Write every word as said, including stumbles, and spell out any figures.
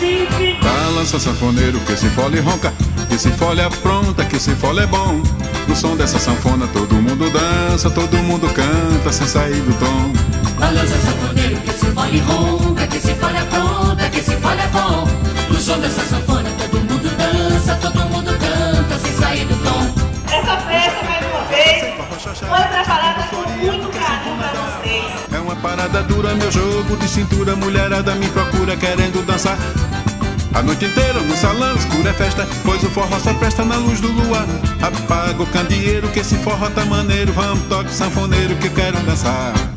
gente. Balança sanfoneiro que se fole ronca, que se fole apronta, que se fole é bom. No som dessa sanfona todo mundo dança, todo mundo canta sem sair do tom. Balança sanfoneiro que se fole ronca, que se fole apronta, que se fole é bom. No som dessa sanfona todo mundo dança, todo mundo canta sem sair do tom. Essa festa, mais uma vez, foi preparada com muito carinho pra vocês. É uma parada dura, meu jogo de cintura, mulherada me procura querendo dançar. A noite inteira no salão escuro é festa, pois o forró só presta na luz do luar. Apaga o candeeiro que esse forró tá maneiro, vamos toque sanfoneiro que eu quero dançar.